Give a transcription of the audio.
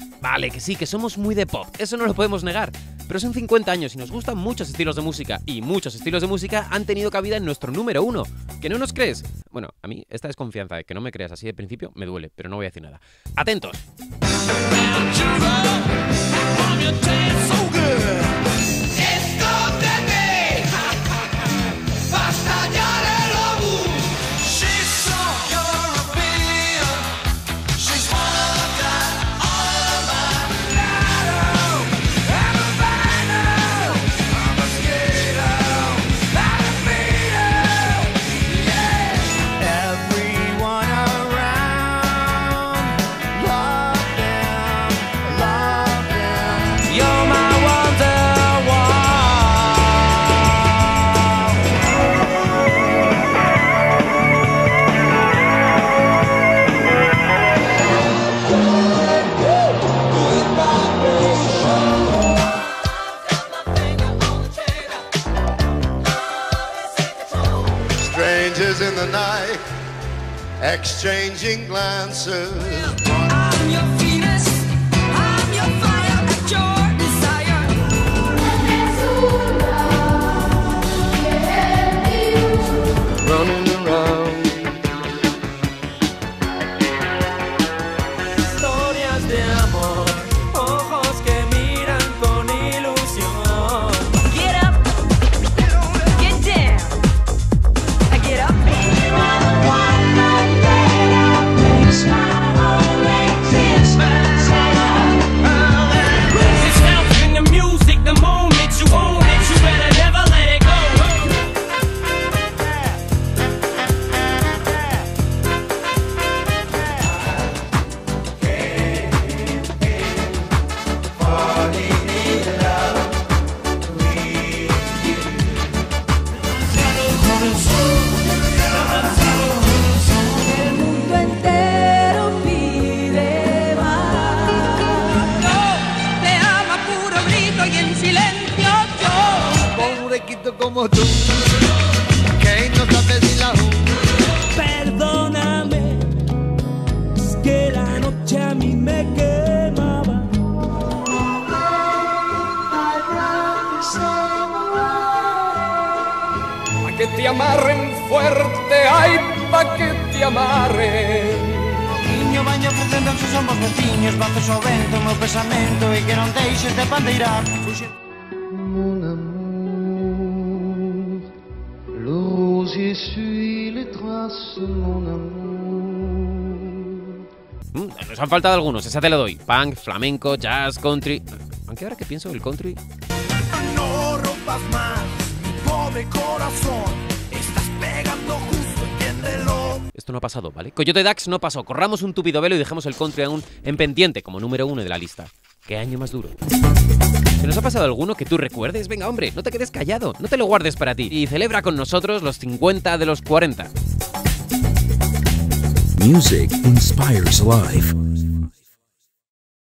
Vale, que sí, que somos muy de pop, eso no lo podemos negar. Pero son 50 años y nos gustan muchos estilos de música, y muchos estilos de música han tenido cabida en nuestro número 1. ¿Que no nos crees? Bueno, a mí esta desconfianza de que no me creas así de principio me duele, pero no voy a decir nada. ¡Atentos! Strangers in the night, exchanging glances. I'm your Venus, I'm your fire, at your desire. Running around. Historias de amor, ojos que miran con ilusión. Get up, get down, get up. It's health in the music, the moment you own it, you better never let it go. El mundo entero pide más. No, te ama puro grito y en silencio yo. Pobrequito como tú, que no sabes ni la Perdóname, es que la noche a mí me quemaba. Pa' que te amarren fuerte, ay, pa' que te amarren. Niño baño pretendo que somos veciños, bates o vento o meu pesamento e que non deixes de pandeirar. Mon amour, le rosier suit les traces, mon amour. Nos han faltado algunos, esa te lo doy. Punk, flamenco, jazz, country. Aunque ahora que pienso el country... No rompas más, mi pobre corazón. Estás pegando justo, entiéndelo. Esto no ha pasado, ¿vale? Coyote Dax no pasó. Corramos un tupido velo y dejemos el country aún en pendiente como número 1 de la lista. ¿Qué año más duro? ¿Se nos ha pasado alguno que tú recuerdes? Venga, hombre, no te quedes callado, no te lo guardes para ti. Y celebra con nosotros los 50 de los 40. Music inspires life.